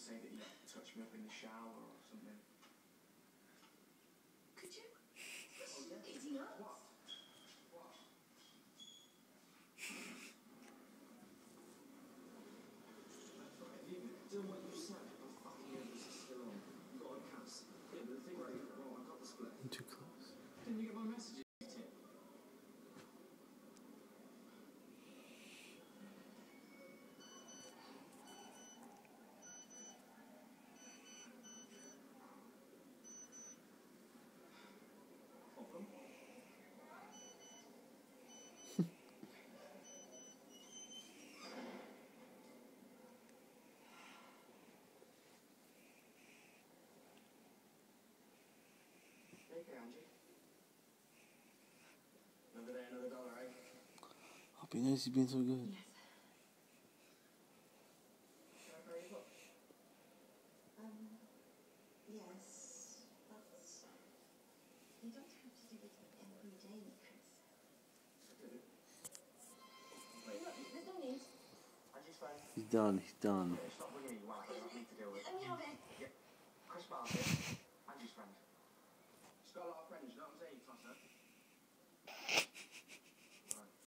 say that he touched me up in the shower or something. Could you? Is he nuts? What? Have you done what you said? My fucking evidence is still on. You've got to cancel. Yeah, but the thing where I got the split. I'm too close. Didn't you get my messages, Tim? Problem? Okay, Angie. Another day, another dollar, eh? Hope he knows he's been so good. Yes. Can I borrow your book? Yes, but you don't have to do it every day, Chris. Okay. Look, there's no need. Angie's fine. He's done. He's done. It's not really you want. I don't need to deal with it.